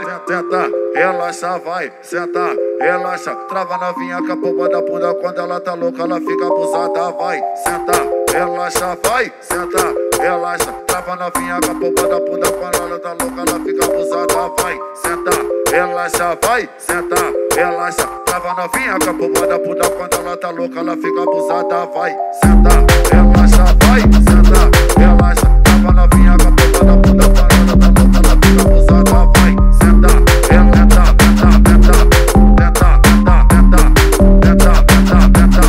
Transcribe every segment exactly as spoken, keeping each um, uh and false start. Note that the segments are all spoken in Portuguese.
Senta, relaxa, vai, senta, relaxa. Trava novinha com a pomba da bunda. Quando ela tá louca, ela fica abusada. Vai, senta, relaxa, vai, senta, relaxa. Trava novinha com a pomba da bunda. Quando ela tá louca, ela fica abusada. Vai, senta, relaxa, vai, senta, relaxa. Trava novinha com a pomba da bunda. Quando ela tá louca, ela fica abusada. Vai, senta, relaxa, vai, senta, relaxa. Trava novinha com a pomba da bunda. Quando ela tá louca, ela fica abusada. Vai, senta, senta, senta, senta, senta, senta,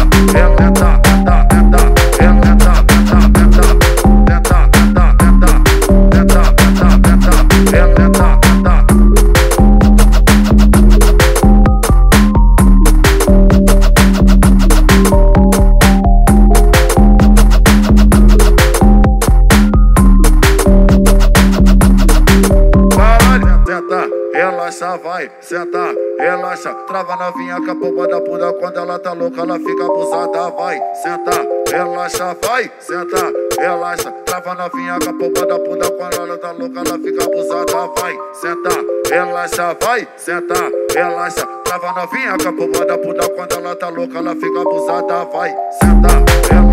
relaxa, vai, senta, relaxa. Trava novinha com a pomba da bunda. Quando ela tá louca, ela fica abusada. Vai, senta, relaxa, vai, senta, relaxa. Trava novinha com a pomba da bunda. Quando ela tá louca, ela fica abusada. Vai, senta, relaxa, vai, senta, relaxa. Trava novinha com a pomba da bunda. Quando ela tá louca, ela fica abusada. Vai, senta, relaxa.